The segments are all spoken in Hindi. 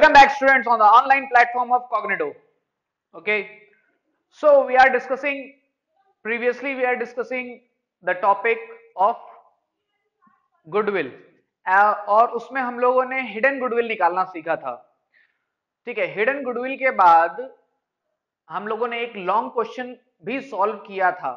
Welcome back, students, on the online platform of Cognito. Okay, so previously we are discussing the topic of goodwill और उसमें हम लोगों ने हिडन गुडविल निकालना सीखा था. ठीक है, हिडन गुडविल के बाद हम लोगों ने एक लॉन्ग क्वेश्चन भी सॉल्व किया था,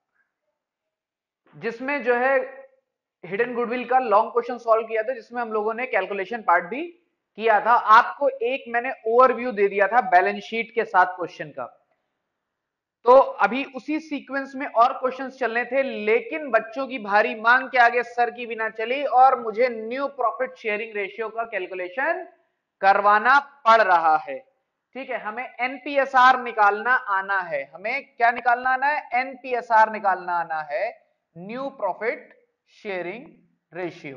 जिसमें जो है हिडन गुडविल का लॉन्ग क्वेश्चन सॉल्व किया था, जिसमें हम लोगों ने कैलकुलेशन पार्ट भी किया था. आपको एक मैंने ओवरव्यू दे दिया था बैलेंस शीट के साथ क्वेश्चन का. तो अभी उसी सीक्वेंस में और क्वेश्चंस चलने थे, लेकिन बच्चों की भारी मांग के आगे सर की बिना चली और मुझे न्यू प्रॉफिट शेयरिंग रेशियो का कैलकुलेशन करवाना पड़ रहा है. ठीक है, हमें एनपीएसआर निकालना आना है. हमें क्या निकालना आना है? एनपीएसआर निकालना आना है, न्यू प्रॉफिट शेयरिंग रेशियो.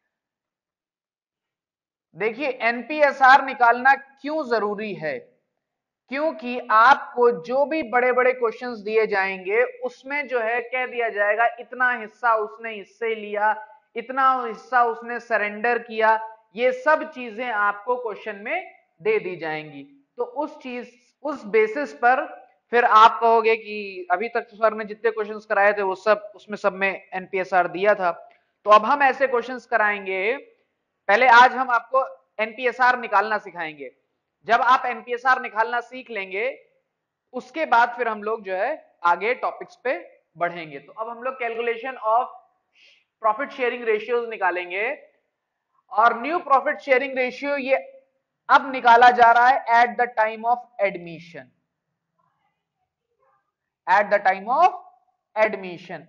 देखिए, एनपीएसआर निकालना क्यों जरूरी है? क्योंकि आपको जो भी बड़े बड़े क्वेश्चंस दिए जाएंगे उसमें जो है कह दिया जाएगा इतना हिस्सा उसने इससे लिया, इतना हिस्सा उसने सरेंडर किया. ये सब चीजें आपको क्वेश्चन में दे दी जाएंगी. तो उस बेसिस पर फिर आप कहोगे कि अभी तक सर ने जितने क्वेश्चंस कराए थे वो सब उसमें सब में एनपीएसआर दिया था. तो अब हम ऐसे क्वेश्चंस कराएंगे. पहले आज हम आपको एनपीएसआर निकालना सिखाएंगे. जब आप एनपीएसआर निकालना सीख लेंगे उसके बाद फिर हम लोग जो है आगे टॉपिक्स पे बढ़ेंगे. तो अब हम लोग calculation of profit sharing ratios निकालेंगे. और न्यू प्रॉफिट शेयरिंग रेशियो ये अब निकाला जा रहा है at the time of admission. At the time of admission,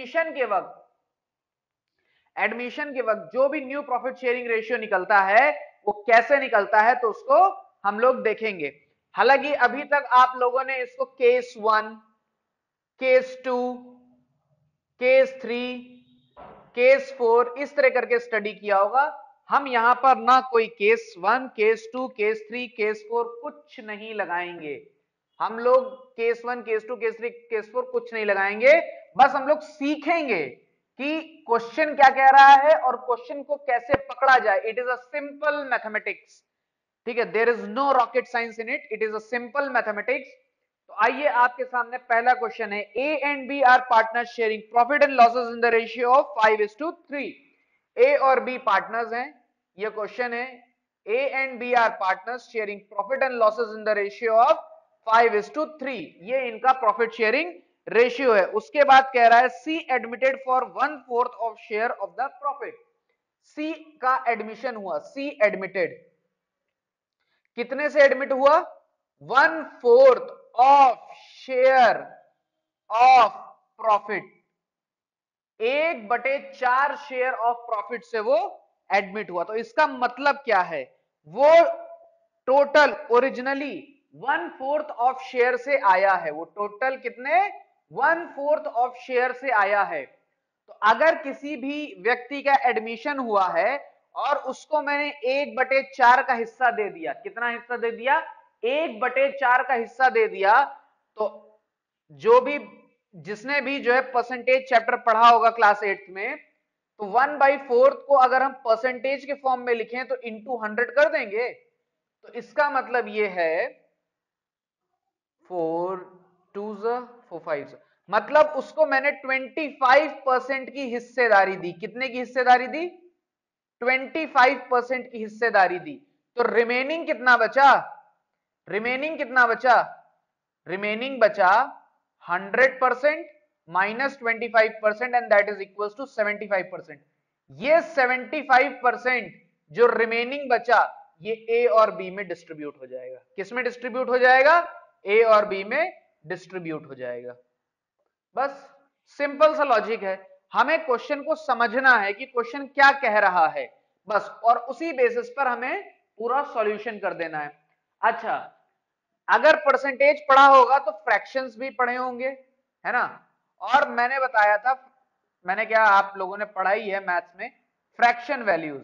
admission के वक्त जो भी न्यू प्रॉफिट शेयरिंग रेशियो निकलता है वो कैसे निकलता है तो उसको हम लोग देखेंगे. हालांकि अभी तक आप लोगों ने इसको केस 1, केस 2, केस 3, केस 4 इस तरह करके स्टडी किया होगा. हम यहां पर ना कोई केस 1, केस 2, केस 3, केस 4 कुछ नहीं लगाएंगे. हम लोग केस 1, केस 2, केस 3, केस 4 कुछ नहीं लगाएंगे. बस हम लोग सीखेंगे कि क्वेश्चन क्या कह रहा है और क्वेश्चन को कैसे पकड़ा जाए. It is a simple mathematics. ठीक है, there is no rocket science in it, it is a simple mathematics. तो आइए आपके सामने पहला क्वेश्चन है. A and B are partner sharing profit and losses in the ratio of 5:3. A और बी पार्टनर्स हैं, ये क्वेश्चन है. A and B are partners sharing profit and losses in the ratio of 5:3. ये इनका प्रॉफिट शेयरिंग रेशियो है. उसके बाद कह रहा है C admitted for 1/4 of share of the profit. C का एडमिशन हुआ, सी एडमिटेड कितने से एडमिट हुआ? 1/4 of share of profit. 1/4 share of profit से वो एडमिट हुआ. तो इसका मतलब क्या है? वो टोटल ओरिजिनली 1/4 ऑफ शेयर से आया है. वो टोटल कितने? 1/4 ऑफ शेयर से आया है. तो अगर किसी भी व्यक्ति का एडमिशन हुआ है और उसको मैंने 1/4 का हिस्सा दे दिया, कितना हिस्सा दे दिया? 1/4 का हिस्सा दे दिया. तो जो भी जिसने भी जो है परसेंटेज चैप्टर पढ़ा होगा क्लास 8 में, तो 1/4 को अगर हम परसेंटेज के फॉर्म में लिखें तो इंटू 100 कर देंगे. तो इसका मतलब ये है 4 2s 4 5, मतलब उसको मैंने 25% की हिस्सेदारी दी. कितने की हिस्सेदारी दी? 25% की हिस्सेदारी दी. तो रिमेनिंग कितना बचा? रिमेनिंग कितना बचा? रिमेनिंग बचा 100% minus 25% and that is equal to 75%. ये 75% जो रिमेनिंग बचा ये ए और बी में डिस्ट्रीब्यूट हो जाएगा. किस में डिस्ट्रीब्यूट हो जाएगा? ए और बी में डिस्ट्रीब्यूट हो जाएगा. बस सिंपल सा लॉजिक है. हमें क्वेश्चन को समझना है कि क्वेश्चन क्या कह रहा है बस, और उसी बेसिस पर हमें पूरा सॉल्यूशन कर देना है. अच्छा, अगर परसेंटेज पढ़ा होगा तो फ्रैक्शंस भी पढ़े होंगे, है ना. और मैंने बताया था, मैंने क्या आप लोगों ने पढ़ाई है मैथ्स में, फ्रैक्शन वैल्यूज.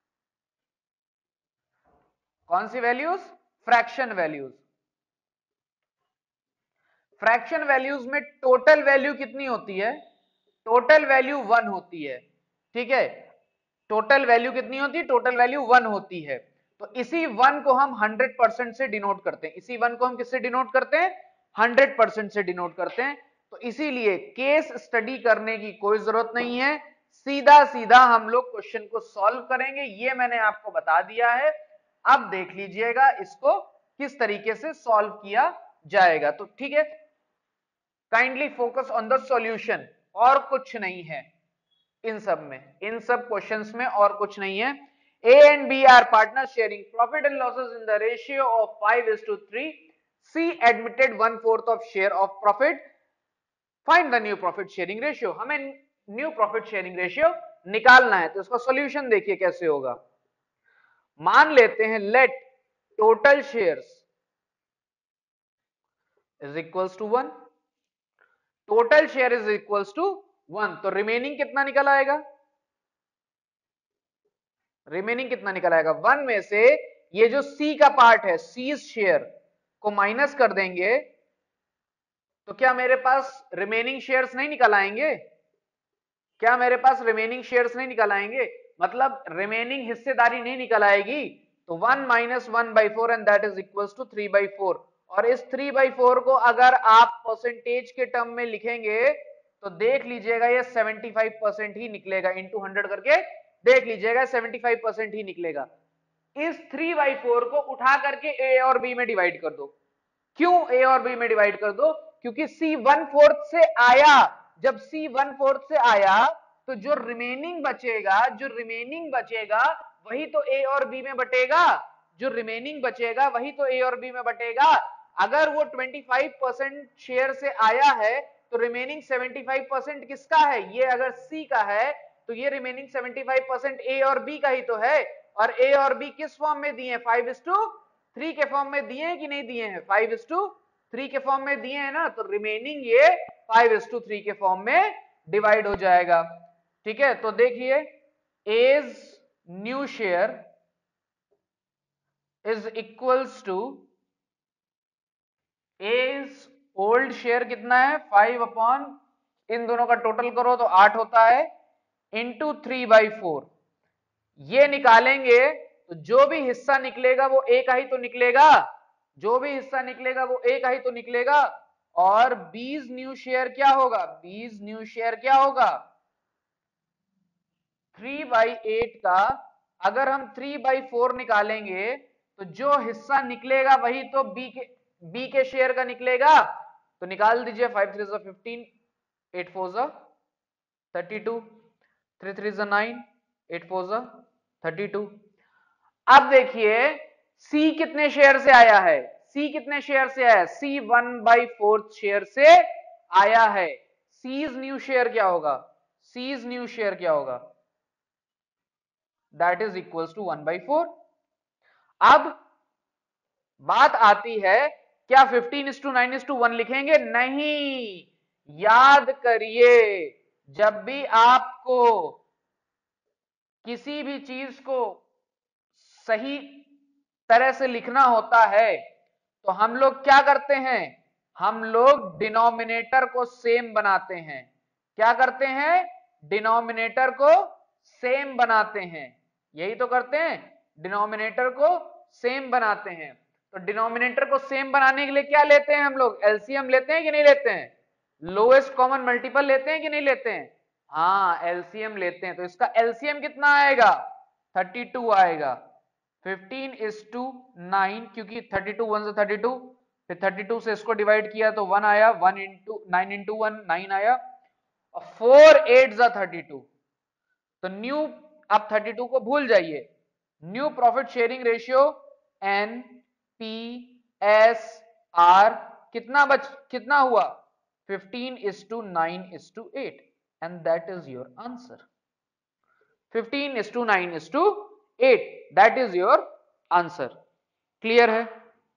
कौन सी values? Fraction values. Fraction values में टोटल वैल्यू कितनी होती है? टोटल वैल्यू 1 होती है. ठीक है, टोटल वैल्यू कितनी होती है? टोटल वैल्यू 1 होती है. तो इसी 1 को हम 100% से डिनोट करते हैं। इसी 1 को हम किससे डिनोट करते हैं? 100% से डिनोट करते हैं। तो इसीलिए केस स्टडी करने की कोई जरूरत नहीं है, सीधा सीधा हम लोग क्वेश्चन को सॉल्व करेंगे। ये मैंने आपको बता दिया है। अब देख लीजिएगा इसको किस तरीके से सॉल्व किया जाएगा। तो ठीक है, kindly focus on the solution, और कुछ नहीं है इन सब में, इन सब क्वेश्चंस में और कुछ नहीं है। A and B are partners sharing profit and losses in the ratio of 5:3. C admitted 1/4 of share of profit. Find the new profit sharing ratio. हमें न्यू प्रॉफिट शेयरिंग रेशियो निकालना है। तो इसका सॉल्यूशन देखिए कैसे होगा। मान लेते हैं let total shares is equals to 1, total share is equals to 1, तो रिमेनिंग कितना निकल आएगा? रिमेनिंग कितना निकल आएगा? 1 में से ये जो सी का पार्ट है, सीज शेयर को माइनस कर देंगे, तो क्या मेरे पास रिमेनिंग शेयर्स नहीं निकल आएंगे? क्या मेरे पास रिमेनिंग शेयर्स नहीं निकल आएंगे? मतलब रिमेनिंग हिस्सेदारी नहीं निकल आएगी। तो 1 minus 1/4 and that is equals to 3/4। और इस 3/4 को अगर आप परसेंटेज के टर्म में लिखेंगे तो देख लीजिएगा ये 75% ही निकलेगा। इंटू 100 करके देख लीजिएगा 75% ही निकलेगा। इस 3/4 को उठा करके ए और बी में डिवाइड कर दो। क्यों ए और बी में डिवाइड कर दो? क्योंकि सी 1/4 से आया। जब सी 1/4 से आया तो जो रिमेनिंग बचेगा वही तो ए और बी में बटेगा। जो रिमेनिंग बचेगा वही तो ए और बी में बटेगा। अगर वो 25% शेयर से आया है तो रिमेनिंग 75% किसका है? ये अगर सी का है तो ये रिमेनिंग 75% ए और बी का ही तो है। और ए और बी किस फॉर्म में दिए हैं? 5:3 के फॉर्म में दिए हैं कि नहीं दिए हैं? 5:3 के फॉर्म में दिए हैं ना, तो रिमेनिंग ये 5:3 के फॉर्म में डिवाइड हो जाएगा। ठीक है, तो देखिए as new share is equals to as old share कितना है? 5 अपॉन, इन दोनों का टोटल करो तो 8 होता है, इंटू 3/4। ये निकालेंगे तो जो भी हिस्सा निकलेगा वो ए का ही तो निकलेगा। जो भी हिस्सा निकलेगा वो ए का ही तो निकलेगा। और बीज न्यू शेयर क्या होगा? बीज न्यू शेयर क्या होगा? 3/8 का अगर हम 3/4 निकालेंगे तो जो हिस्सा निकलेगा वही तो बी के शेयर का निकलेगा। तो निकाल दीजिए। 5 3 15, 8 4 32, 3 3 9, 8 4 32। अब देखिए सी कितने शेयर से आया है? सी कितने शेयर से आया है? सी 1/4 शेयर से आया है। सीज न्यू शेयर क्या होगा? सीज न्यू शेयर क्या होगा? That is equals to 1/4। अब बात आती है, क्या 15:9:1 लिखेंगे? नहीं, याद करिए जब भी आपको किसी भी चीज को सही तरह से लिखना होता है तो हम लोग क्या करते हैं? हम लोग डिनोमिनेटर को सेम बनाते हैं। क्या करते हैं? डिनोमिनेटर को सेम बनाते हैं। यही तो करते हैं, डिनोमिनेटर को सेम बनाते हैं। तो डिनोमिनेटर को सेम बनाने के लिए क्या लेते हैं हम लोग? एलसीएम लेते हैं कि नहीं लेते हैं? लोएस्ट कॉमन मल्टीपल लेते हैं कि नहीं लेते हैं? हाँ, एलसीएम लेते हैं। तो इसका एलसीएम कितना आएगा? 32 आएगा। 15:9, क्योंकि 32 1 से 32, फिर 32 से इसको डिवाइड किया तो 1 आया, 1 इंटू 9 इंटू 1 9 आया, और 4 8 जा 32। तो न्यू, आप 32 को भूल जाइए। New profit sharing ratio N P S R कितना हुआ? 15:9:8 and that is your answer. 15:9:8 that is your answer. Clear है?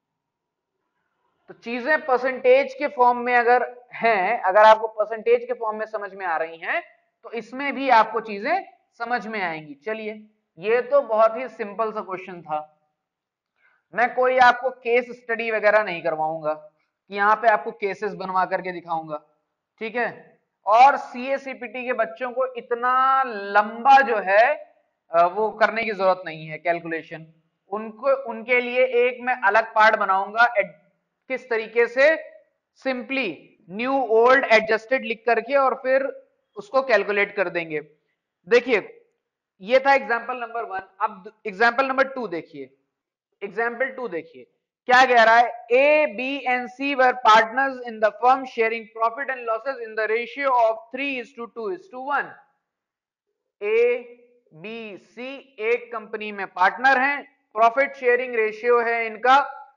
तो चीजें परसेंटेज के फॉर्म में अगर हैं, अगर आपको परसेंटेज के फॉर्म में समझ में आ रही हैं तो इसमें भी आपको चीजें समझ में आएंगी। चलिए, ये तो बहुत ही सिंपल सा क्वेश्चन था। मैं कोई आपको केस स्टडी वगैरह नहीं करवाऊंगा कि यहां पे आपको केसेस बनवा करके दिखाऊंगा। ठीक है? और सीएसीपीटी के बच्चों को इतना लंबा जो है वो करने की जरूरत नहीं है कैलकुलेशन। उनको उनके लिए एक मैं अलग पार्ट बनाऊंगा किस तरीके से, सिंपली न्यू ओल्ड एडजस्टेड लिख करके और फिर उसको कैलकुलेट कर देंगे। देखिए ये था एग्जाम्पल नंबर 1। अब एग्जाम्पल नंबर 2 देखिए। एग्जाम्पल 2 देखिए क्या कह रहा है, A B and C were partners in the firm sharing profit and losses in the ratio of 3:2:1। A B C एक कंपनी में पार्टनर हैं, प्रॉफिट शेयरिंग रेशियो है इनका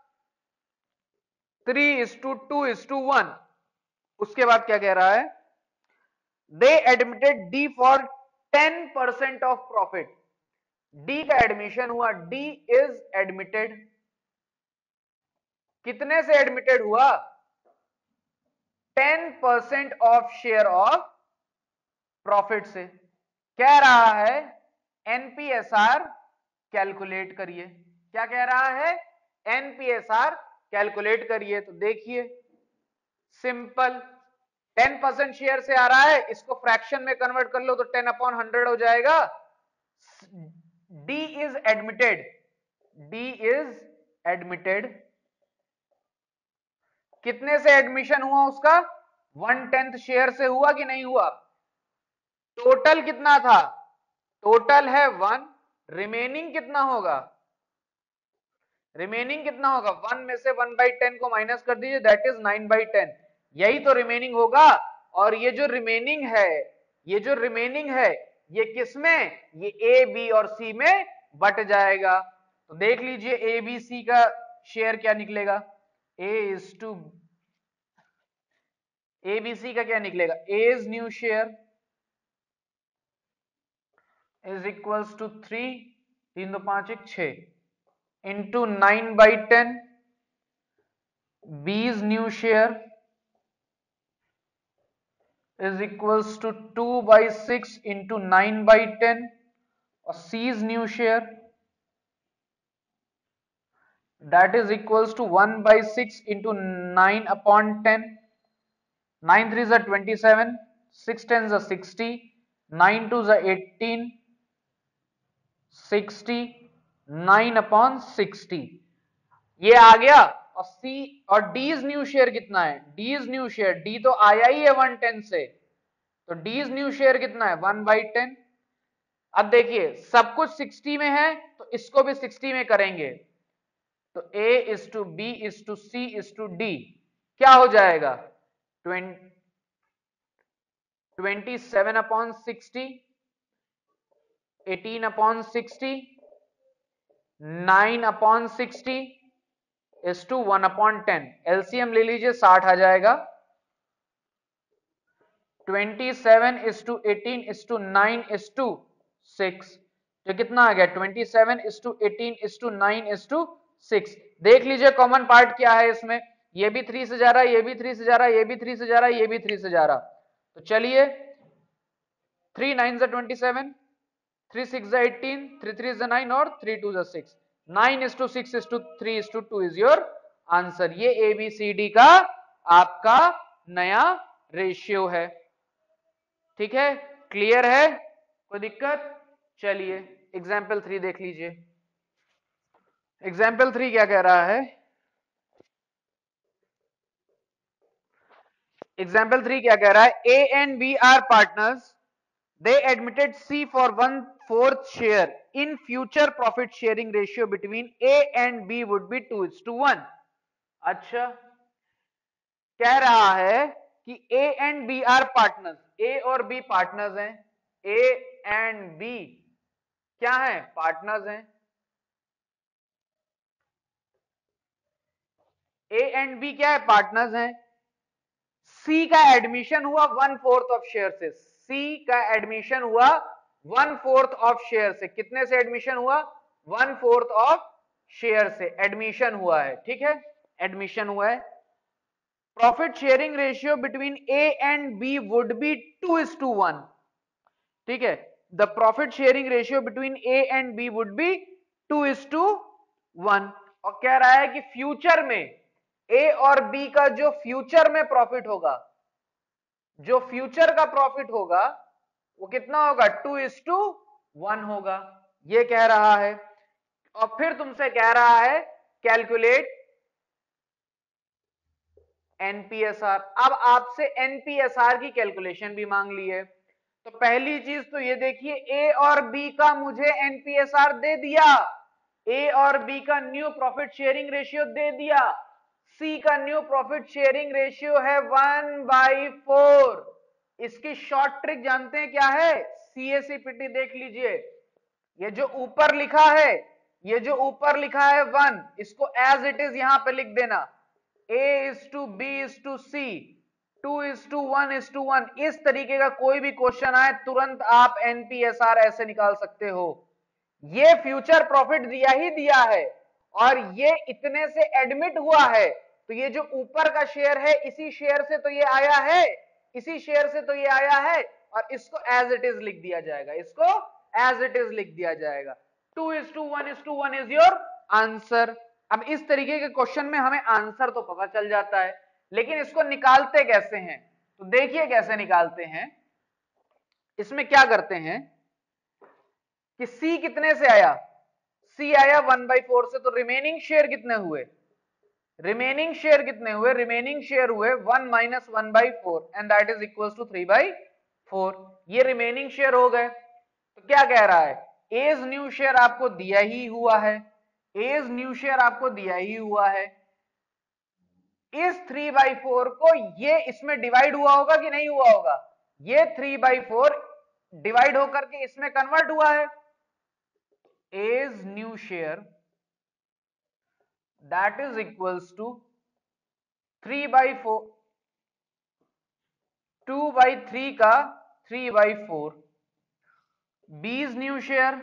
3:2:1। उसके बाद क्या कह रहा है, they admitted D for 10% of profit. D का एडमिशन हुआ, डी इज एडमिटेड, कितने से एडमिटेड हुआ, 10% ऑफ शेयर ऑफ प्रॉफिट से। कह रहा है एनपीएसआर कैलकुलेट करिए। क्या कह रहा है, एनपीएसआर कैलकुलेट करिए। तो देखिए सिंपल, 10% शेयर से आ रहा है, इसको फ्रैक्शन में कन्वर्ट कर लो तो 10/100 हो जाएगा। D is admitted, D is admitted, कितने से एडमिशन हुआ उसका, 1/10 शेयर से हुआ कि नहीं हुआ। टोटल कितना था, टोटल है 1, रिमेनिंग कितना होगा, रिमेनिंग कितना होगा, 1 में से 1/10 को माइनस कर दीजिए, दैट इज 9/10। यही तो रिमेनिंग होगा। और ये जो रिमेनिंग है, ये जो रिमेनिंग है ये किस में, ये ए बी और सी में बट जाएगा। तो देख लीजिए ए बी सी का शेयर क्या निकलेगा, ए बी सी का क्या निकलेगा, A's new share is equals to 3, 3 2 5 1 6 into 9/10, B's new share is equals to 2/6 into 9/10 और C's new share that is equals to 1/6 into 9/10, 9 3s are 27, 6 10s are 60, 9 2s are 18, 60, 9/60 ये आ गया। और सी और डीज न्यू शेयर कितना है, डीज न्यू शेयर, डी तो आया ही है 1/10 से, तो डीज न्यू शेयर कितना है 1/10। अब देखिए सब कुछ 60 में है तो इसको भी 60 में करेंगे, तो A is to B is to C is to D क्या हो जाएगा, 27/60, 18/60, 9/60 इज टू 1/10। एलसीएम ले लीजिए 60 आ जाएगा। 27 is to 18 is to 9 is to 6, तो कितना आ गया 27 is to 18 is to 9 is to 6। देख लीजिए कॉमन पार्ट क्या है इसमें, ये भी 3 से जा रहा है, ये भी 3 से जा रहा है, ये भी 3 से जा रहा है, ये भी 3 से जा रहा। तो चलिए 3 9 is 27, 3 6 is 18, 3 3 is 9 और 3 2 is 6, 9 is to 6 is to 3 is to 2 is your answer. ये ABCD का आपका नया रेशियो है। ठीक है, क्लियर है, कोई दिक्कत। चलिए एग्जाम्पल 3 देख लीजिए। एग्जाम्पल 3 क्या कह रहा है, एग्जाम्पल 3 क्या कह रहा है, A and B are partners, they admitted C for 1/4 share in future profit sharing ratio between A and B would be 2:1। अच्छा, कह रहा है कि A and B are partners, A और B पार्टनर्स हैं, A and B क्या है, पार्टनर्स हैं। A and B क्या है, पार्टनर्स हैं। C का एडमिशन हुआ 1/4 ऑफ शेयर से, C का एडमिशन हुआ 1/4 ऑफ शेयर से, कितने से एडमिशन हुआ, 1/4 ऑफ शेयर से एडमिशन हुआ है। ठीक है, एडमिशन हुआ है। Profit sharing ratio between A and B would be 2:1। ठीक है, the profit sharing ratio between A and B would be 2:1। और कह रहा है कि फ्यूचर में A और B का जो फ्यूचर में प्रॉफिट होगा, जो फ्यूचर का प्रॉफिट होगा वो कितना होगा, 2:1 होगा, ये कह रहा है। और फिर तुमसे कह रहा है कैलकुलेट एनपीएसआर। अब आपसे एनपीएसआर की कैलकुलेशन भी मांग ली है। तो पहली चीज तो ये देखिए, ए और बी का मुझे एनपीएसआर दे दिया, ए और बी का न्यू प्रॉफिट शेयरिंग रेशियो दे दिया। सी का न्यू प्रॉफिट शेयरिंग रेशियो है 1/4। इसकी शॉर्ट ट्रिक जानते हैं क्या है? सीएसीपीटी देख लीजिए। ये जो ऊपर लिखा है, ये जो ऊपर लिखा है 1, इसको एज इट इज यहां पे लिख देना। A:B:C, 2:1:1। इस तरीके का कोई भी क्वेश्चन आए तुरंत आप एनपीएसआर ऐसे निकाल सकते हो। ये फ्यूचर प्रॉफिट दिया ही दिया है और ये इतने से एडमिट हुआ है, तो ये जो ऊपर का शेयर है इसी शेयर से तो ये आया है, इसी शेयर से तो ये आया है, और इसको एज इट इज लिख दिया जाएगा, इसको एज इट इज लिख दिया जाएगा। 2:1:1 इज योर आंसर। अब इस तरीके के क्वेश्चन में हमें आंसर तो पता चल जाता है, लेकिन इसको निकालते कैसे हैं? तो देखिए कैसे निकालते हैं। इसमें क्या करते हैं कि C कितने से आया? C आया 1/4 से, तो रिमेनिंग शेयर कितने हुए? रिमेनिंग शेयर कितने हुए? रिमेनिंग शेयर हुए 1 - 1/4 and that is equal to 3/4। ये रिमेनिंग शेयर हो गए। तो क्या कह रहा है? एज न्यू शेयर आपको दिया ही हुआ है, एज न्यू शेयर आपको दिया ही हुआ है। इस 3/4 को ये इसमें डिवाइड हुआ होगा कि नहीं हुआ होगा? ये 3/4 डिवाइड होकर के इसमें कन्वर्ट हुआ है। A's new share that is equals to 3/4, 2/3 का 3/4। B's new share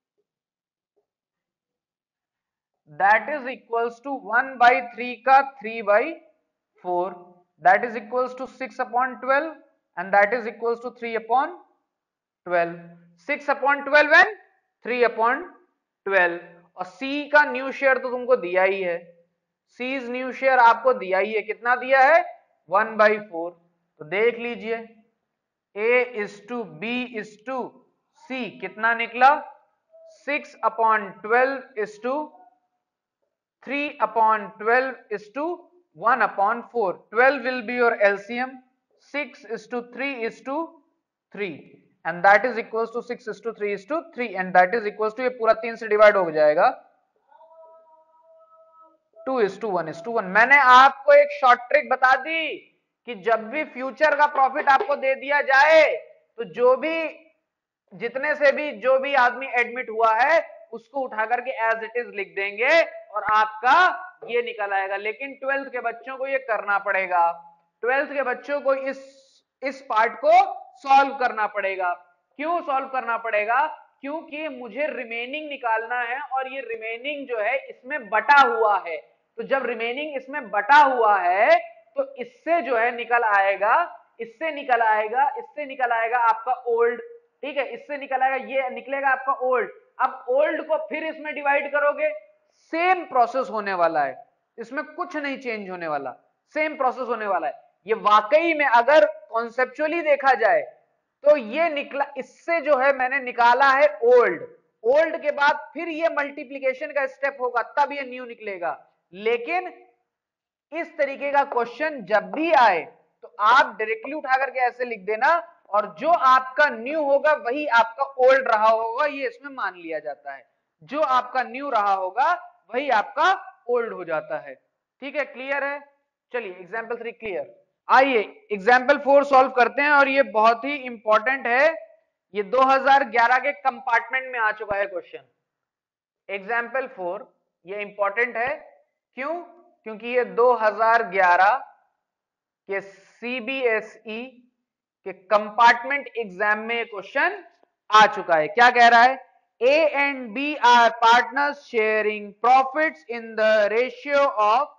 that is equals to 1/3 का 3/4, that is equals to 6/12 and that is equals to 3/12। 6/12 and 3/12। और C का न्यू शेयर तो तुमको दिया ही है, C's न्यू शेयर आपको दिया ही है। कितना दिया है? 1/4। तो देख लीजिए A:B:C कितना निकला? 6/12 3/12 12 will be your LCM. 6:3:3 and that is equals to 6:3:3 and that is equals to, ये पूरा 3 से डिवाइड हो जाएगा 2:1:1। मैंने आपको एक शॉर्ट ट्रिक बता दी कि जब भी फ्यूचर का प्रॉफिट आपको दे दिया जाए तो जितने से भी जो भी आदमी एडमिट हुआ है उसको उठा करके एज इट इज लिख देंगे और आपका ये निकल आएगा। लेकिन 12th के बच्चों को ये करना पड़ेगा, 12th के बच्चों को इस पार्ट को सॉल्व करना पड़ेगा। क्यों सॉल्व करना पड़ेगा? क्योंकि मुझे रिमेनिंग निकालना है और ये रिमेनिंग जो है इसमें बटा हुआ है। तो जब रिमेनिंग इसमें बटा हुआ है तो इससे जो है निकल आएगा, इससे निकल आएगा, इससे निकल आएगा आपका ओल्ड। ठीक है, इससे निकल आएगा, ये निकलेगा आपका ओल्ड। अब ओल्ड को फिर इसमें डिवाइड करोगे, सेम प्रोसेस होने वाला है, इसमें कुछ नहीं चेंज होने वाला, सेम प्रोसेस होने वाला है। ये वाकई में अगर कॉन्सेप्चुअली देखा जाए तो ये निकला, इससे जो है मैंने निकाला है ओल्ड, ओल्ड के बाद फिर ये मल्टीप्लीकेशन का स्टेप होगा तब ये न्यू निकलेगा। लेकिन इस तरीके का क्वेश्चन जब भी आए तो आप डायरेक्टली उठा करके ऐसे लिख देना और जो आपका न्यू होगा वही आपका ओल्ड रहा होगा, ये इसमें मान लिया जाता है। जो आपका न्यू रहा होगा वही आपका ओल्ड हो जाता है। ठीक है, क्लियर है? चलिए एग्जाम्पल 3 क्लियर। आइए एग्जाम्पल 4 सॉल्व करते हैं और ये बहुत ही इंपॉर्टेंट है, ये 2011 के कंपार्टमेंट में आ चुका है क्वेश्चन। एग्जाम्पल 4 ये इंपॉर्टेंट है, क्यों? क्योंकि ये 2011 के सीबीएसई के कंपार्टमेंट एग्जाम में क्वेश्चन आ चुका है। क्या कह रहा है? A and B are partners sharing profits in the ratio of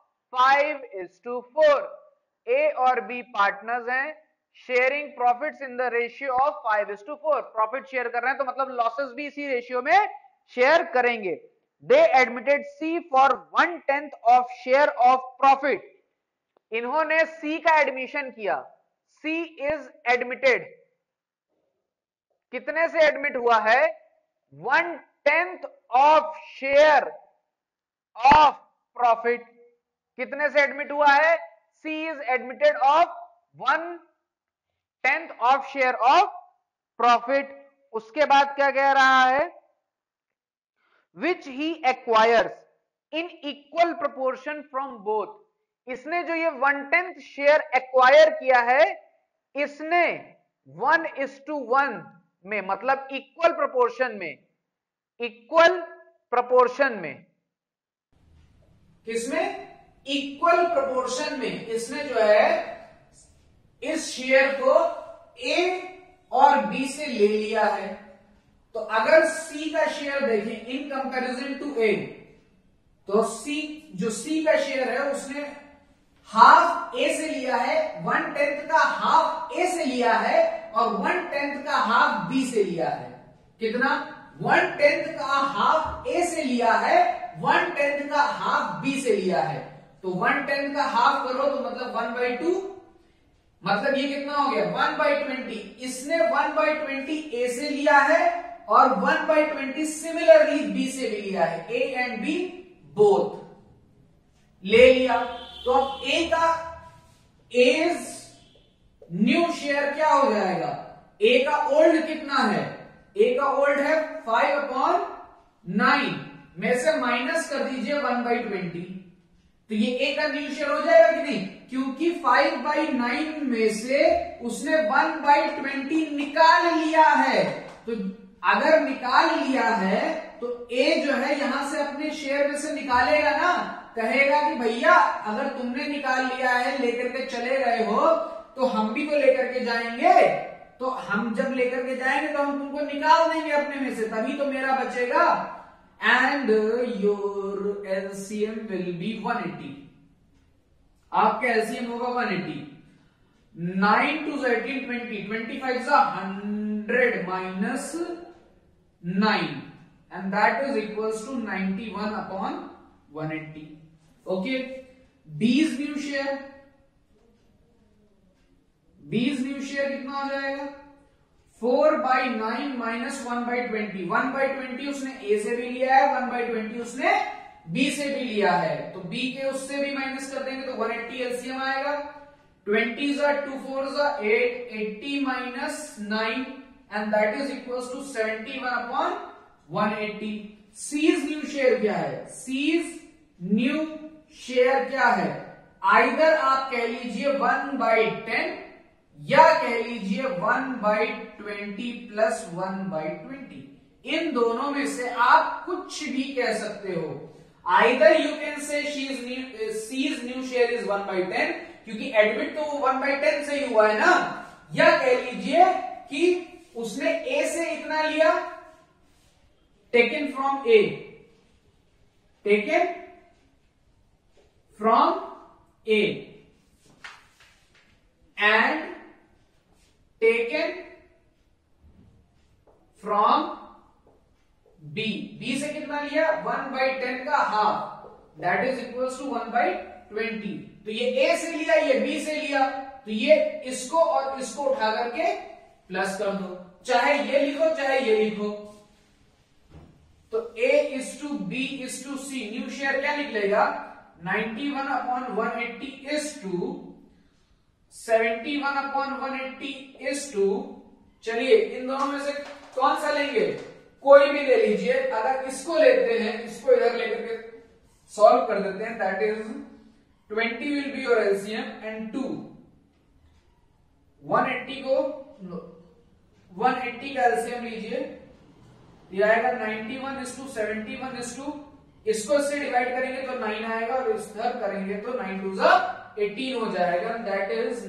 5:4। A और B पार्टनर्स हैं, sharing profits in the ratio of 5:4। Profit share कर रहे हैं तो मतलब लॉसेस भी इसी रेशियो में शेयर करेंगे। They admitted C for 1/10 of share of profit। इन्होंने C का एडमिशन किया, C is admitted, कितने से एडमिट हुआ है? 10th of share of profit, कितने से एडमिट हुआ है? C is admitted of 1/10 of share of profit. उसके बाद क्या कह रहा है? Which he acquires in equal proportion from both. इसने जो ये 1/10 शेयर एक्वायर किया है, इसने 1:1 में, मतलब इक्वल प्रोपोर्शन में, इक्वल प्रोपोर्शन में, किसमें? इक्वल प्रोपोर्शन में इसने जो है इस शेयर को ए और बी से ले लिया है। तो अगर सी का शेयर देखें इन कंपैरिजन टू ए, तो सी, जो सी का शेयर है उसने हाफ ए से लिया है, 1/10 का हाफ ए से लिया है और 1/10 का हाफ बी से लिया है। कितना? 1/10 का हाफ ए से लिया है, 1/10 का हाफ बी से लिया है। तो 1/10 का हाफ करो तो मतलब 1/2, मतलब ये कितना हो गया? 1/20। इसने 1/20 ए से लिया है और 1/20 सिमिलरली बी से भी लिया है। ए एंड बी बोथ ले लिया। तो अब ए का एज न्यू शेयर क्या हो जाएगा? ए का ओल्ड कितना है? ए का ओल्ड है 5/9 में से माइनस कर दीजिए 1/20, तो ये ए का न्यू शेयर हो जाएगा कि नहीं? क्योंकि 5/9 में से उसने 1/20 निकाल लिया है। तो अगर निकाल लिया है तो ए जो है यहां से अपने शेयर में से निकालेगा ना, कहेगा कि भैया अगर तुमने निकाल लिया है, लेकर के चले गए हो, तो हम भी तो लेकर के जाएंगे। तो हम जब लेकर के जाएंगे तो हम तुमको निकाल देंगे अपने में से, तभी तो मेरा बचेगा। And your LCM will be 180। आपका एलसीएम होगा 180। 9 2 18 20, 25 is 100 minus 9 and that is equals to 91/180. Okay, B's new share, B's new share कितना हो जाएगा? 4/9 minus 1/20। 1/20 उसने A से भी लिया है, 1/20 उसने B से भी लिया है, तो B के उससे भी माइनस कर देंगे तो 180 एलसीएम आएगा। 20s are 2 4s are 8, 80 minus 9 and that is equals to 71/180। C's new share क्या है? C's न्यू शेयर क्या है? आइदर आप कह लीजिए 1/10 या कह लीजिए 1/20 प्लस 1/20। इन दोनों में से आप कुछ भी कह सकते हो। Either you can say C's new share is 1/10, क्योंकि एडमिट तो 1/10 से ही हुआ है ना, या कह लीजिए कि उसने ए से इतना लिया, taken from A, taken from A and taken from B. B से कितना लिया? 1/10 का half, that is equals to 1/20। तो ये ए से लिया, ये बी से लिया, तो ये इसको और इसको उठा करके प्लस कर दो, चाहे ये लिखो चाहे ये लिखो। तो A is to B is to C, new share क्या निकलेगा? 91/180 is to 71/180 is to, चलिए इन दोनों में से कौन सा लेंगे? कोई भी ले लीजिए। अगर इसको लेते हैं, इसको इधर लेकर के सॉल्व कर देते हैं, that is 20 will be your LCM and 2 180 को 180 का एलसीएम लीजिए, ये आएगा 91:71, इसको इससे डिवाइड करेंगे तो 9 आएगा और इधर करेंगे तो 9 2 18 हो जाएगा। That is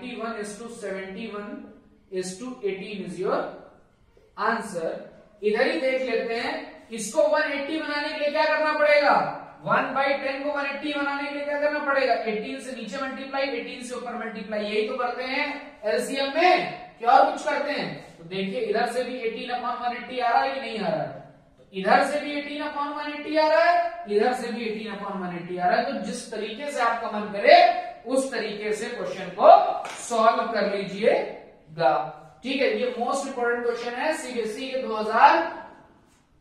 91:71:18 is your answer. इधर ही देख लेते हैं, इसको 180 बनाने के लिए क्या करना पड़ेगा? 1/10 को 180 बनाने के लिए क्या करना पड़ेगा? 18 से नीचे मल्टीप्लाई, 18 से ऊपर मल्टीप्लाई, यही तो करते हैं एलसीएम में, क्या और कुछ करते हैं? तो देखिए इधर से भी 18/180 आ रहा है कि नहीं आ रहा है? तो इधर से भी 18/180 आ रहा है, इधर से भी 18/180 आ रहा है। तो जिस तरीके से आपका मन करे उस तरीके से क्वेश्चन को सॉल्व कर लीजिएगा। ठीक है, ये मोस्ट इंपोर्टेंट क्वेश्चन है सीबीएसई के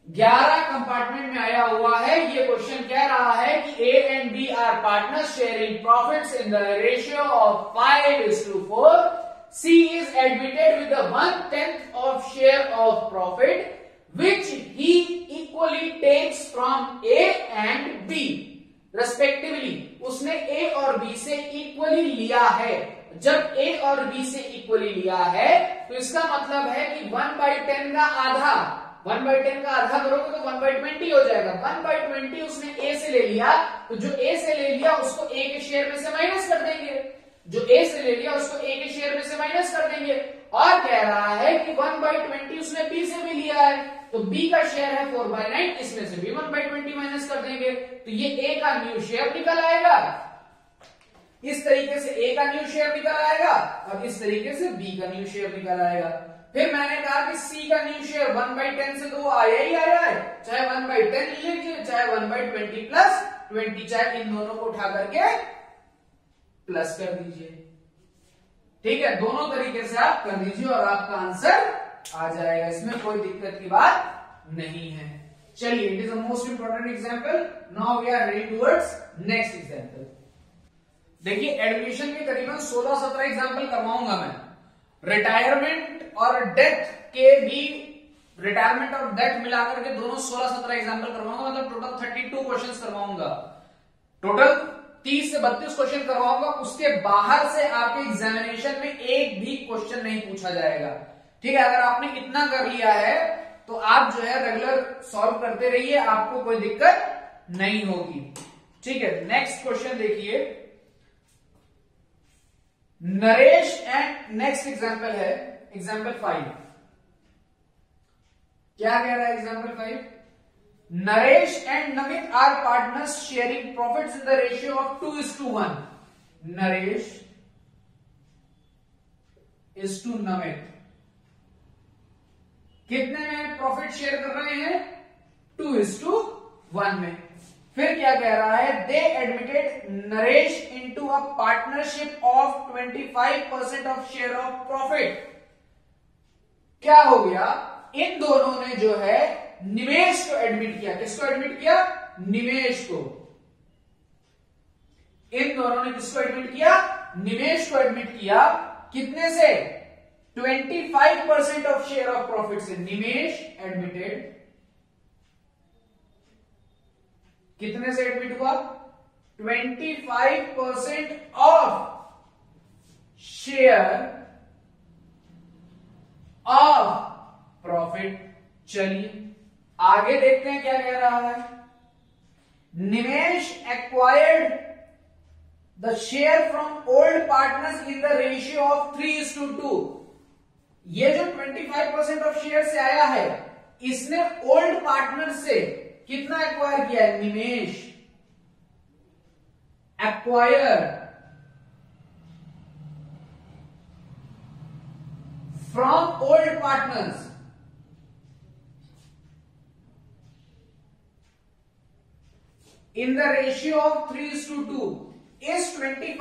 11 कंपार्टमेंट में आया हुआ है। ये क्वेश्चन कह रहा है कि A and B are partners sharing profits in the ratio of 5:4। C is admitted with 1/10 of share of profit which he equally takes from A and B respectively। उसने A और B से इक्वली लिया है। जब A और B से इक्वली लिया है तो इसका मतलब है कि 1/10 का आधा, 1/10 का आधा करोगे तो 1/20 हो जाएगा। 1/20 उसने A से ले लिया, तो जो A से ले लिया उसको A के शेयर में से माइनस कर देंगे, जो A से ले लिया उसको A के शेयर में से माइनस कर देंगे। और कह रहा है कि 1/20 उसने B से भी लिया है, तो B का शेयर है 4/9, इसमें से भी 1/20 माइनस कर देंगे, तो ये A का न्यू शेयर निकल आएगा। इस तरीके से A का न्यू शेयर निकल आएगा और इस तरीके से B का न्यू शेयर निकल आएगा। फिर मैंने कहा कि C का न्यू शेयर 1/10 से तो वो आया ही आया है, चाहे 1/10 लीजिए चाहे 1/20 प्लस 20, चाहे इन दोनों को उठा करके प्लस कर दीजिए। ठीक है, दोनों तरीके से आप कर दीजिए और आपका आंसर आ जाएगा, इसमें कोई दिक्कत की बात नहीं है। चलिए, it is the most important example. Now we are heading towards next example. देखिए, एडमिशन के करीबन 16-17 एग्जांपल करवाऊंगा मैं। रिटायरमेंट और डेथ के भी, रिटायरमेंट और डेथ मिलाकर के दोनों 16-17 एग्जांपल करवाऊंगा, मतलब टोटल 32 क्वेश्चंस करवाऊंगा। टोटल 30 से 32 क्वेश्चन करवाऊंगा। उसके बाहर से आपके एग्जामिनेशन में एक भी क्वेश्चन नहीं पूछा जाएगा। ठीक है, अगर आपने इतना कर लिया है तो आप जो है रेगुलर सॉल्व करते रहिए, आपको कोई दिक्कत नहीं होगी। ठीक है, नेक्स्ट क्वेश्चन देखिए। नरेश एंड, नेक्स्ट एग्जांपल है एग्जांपल 5। क्या कह रहा है example 5? Naresh and Namit are partners sharing profits in the ratio of 2:1। Naresh is to Namit कितने में प्रॉफिट शेयर कर रहे हैं? 2:1 में। फिर क्या कह रहा है? They admitted Naresh into a partnership of 25% of share of profit. क्या हो गया? इन दोनों ने जो है निवेश को एडमिट किया। किसको एडमिट किया? निवेश को। इन दोनों ने किसको एडमिट किया? निवेश को एडमिट किया। कितने से? 25% ऑफ शेयर ऑफ प्रॉफिट से। निवेश एडमिटेड कितने से एडमिट हुआ? 25% ऑफ शेयर ऑफ प्रॉफिट। चलिए आगे देखते हैं क्या कह रहा है। Nivesh acquired the share from old partners in the ratio of 3:2। ये जो 25% ऑफ शेयर से आया है, इसने ओल्ड पार्टनर से कितना एक्वायर किया है? Nivesh acquire from old partners in the ratio of 3:2। इस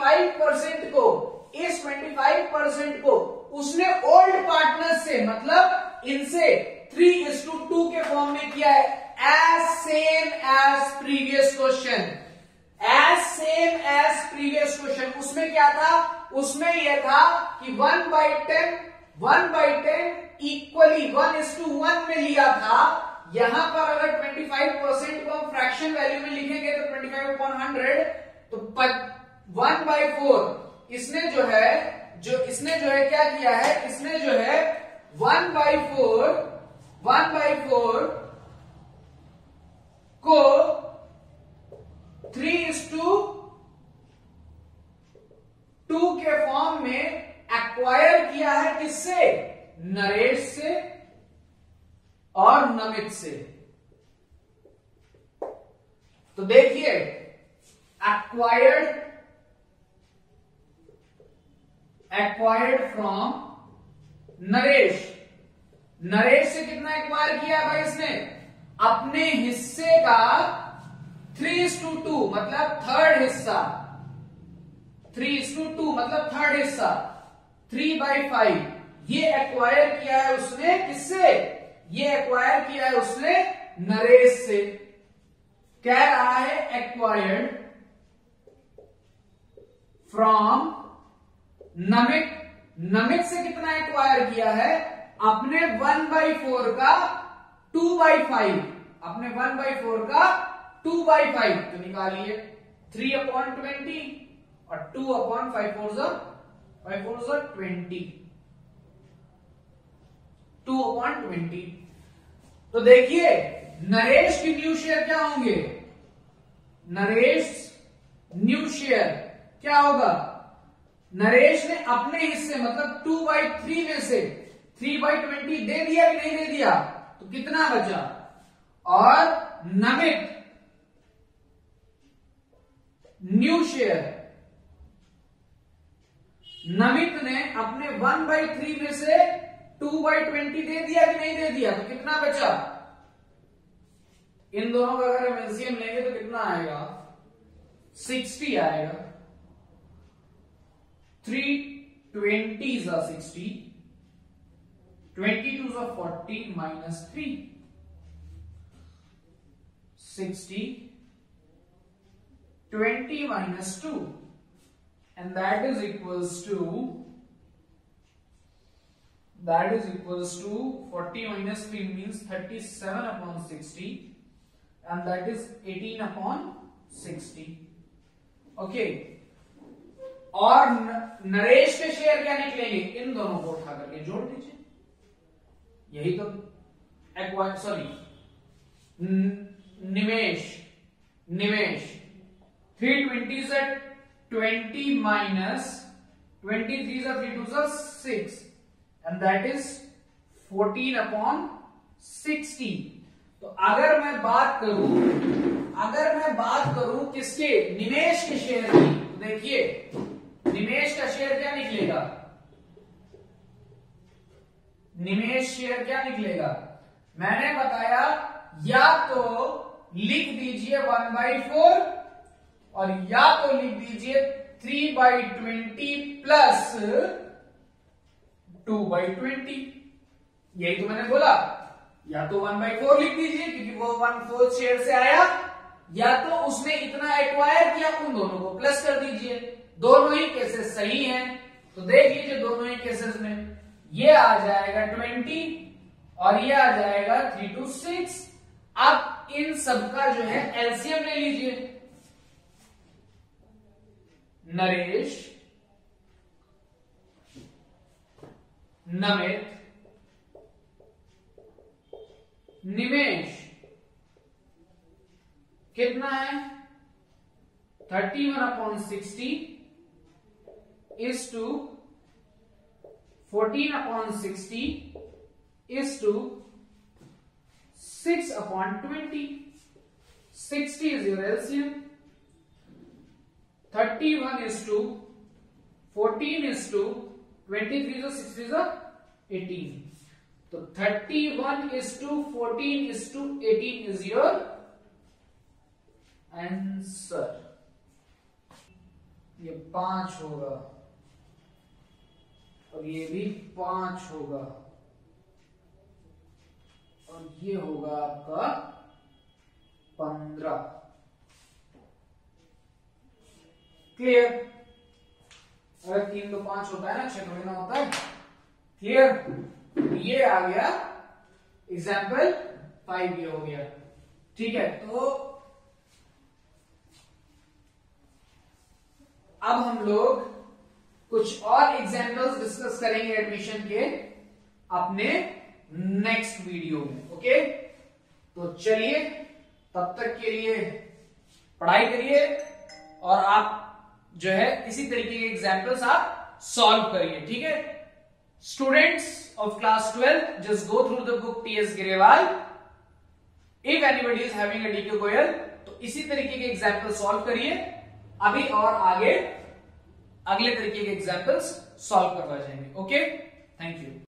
25% को उसने ओल्ड पार्टनर से, मतलब इनसे 3:2 के फॉर्म में किया है। As same as previous question, as same as previous question. उसमें क्या था? उसमें यह था कि 1/10 इक्वली 1:1 में लिया था। यहां पर अगर 25% को हम फ्रैक्शन वैल्यू में लिखेंगे तो 25/100, तो 1/4 इसने जो है क्या किया है? इसने जो है 1/4 को 3:2 के फॉर्म में एक्वायर किया है। किससे? नरेश से और नमित से। तो देखिए, एक्वायर्ड फ्रॉम नरेश। नरेश से कितना एक्वायर किया भाई इसने? अपने हिस्से का 3:2 मतलब थर्ड हिस्सा। 3:2 मतलब थर्ड हिस्सा 3/5 ये एक्वायर किया है उसने। किससे? ये एक्वायर किया है उसने नरेश से। कह रहा है एक्वायर्ड फ्रॉम नमित। नमित से कितना एक्वायर किया है? अपने 1/4 का 2/5, अपने 1/4 का 2/5। तो निकालिए 3/20 और 2/5/4 2/20। तो देखिए नरेश की न्यू शेयर क्या होंगे? नरेश न्यू शेयर क्या होगा? नरेश ने अपने हिस्से मतलब 2/3 में से 3/20 दे दिया कि नहीं दे दिया? तो कितना बचा? और नमित न्यू शेयर, नमित ने अपने 1/3 में से 2/20 दे दिया कि नहीं दे दिया? तो कितना बचा? इन दोनों का अगर हम एलसीएम लेंगे तो कितना आएगा? 60 आएगा। 3/20 are 60, 22 are 40 minus 3, 60, 20 minus 2, and that is equals to 40 minus 3 means 37/60, and that is 18/60. Okay. और नरेश के शेयर क्या निकलेंगे? इन दोनों को उठा करके जोड़ दीजिए। यही तो निवेश 3/20 से 20 minus 23 से 3 2 6, and that is 14/60। तो अगर मैं बात करूं किसके? निवेश के शेयर की, तो देखिए निवेश का शेयर क्या निकलेगा? निवेश शेयर क्या निकलेगा? मैंने बताया या तो लिख दीजिए 1/4 और या तो लिख दीजिए 3/20 प्लस 2/20। यही तो मैंने बोला। या तो 1/4 लिख दीजिए क्योंकि वो 1/4 शेयर से आया, या तो उसने इतना एक्वायर किया, उन दोनों को प्लस कर दीजिए। दोनों ही केसेस सही हैं। तो देख लीजिए दोनों ही केसेस में ये आ जाएगा 20 और ये आ जाएगा 3 to 6। अब इन सबका जो है एलसीएम ले लीजिए। नरेश, नमित, निवेश कितना है? 31/60 is to 14/60 is to 6/20. 60 is your LCM. 31 is to 14 is to 23 is 6 is 18. So 31 is to 14 is to 18 is your answer. ये 5 होगा और ये भी 5 होगा और ये होगा आपका 15। क्लियर? अगर 3 तो 5 होता है ना, 6 थोड़ी ना होता है। क्लियर? ये आ गया एग्जाम्पल 5, ये हो गया। ठीक है, तो अब हम लोग कुछ और एग्जाम्पल्स डिस्कस करेंगे एडमिशन के अपने नेक्स्ट वीडियो में। ओके, तो चलिए तब तक के लिए पढ़ाई करिए और आप जो है इसी तरीके के एग्जाम्पल्स आप सॉल्व करिए। ठीक है students of class 12, just go through the book TS Grewal. If anybody is having a D K Goyal, तो इसी तरीके के एग्जाम्पल सॉल्व करिए। अभी और आगे अगले तरीके के एग्जाम्पल्स सॉल्व करवा जाएंगे। Okay, thank you.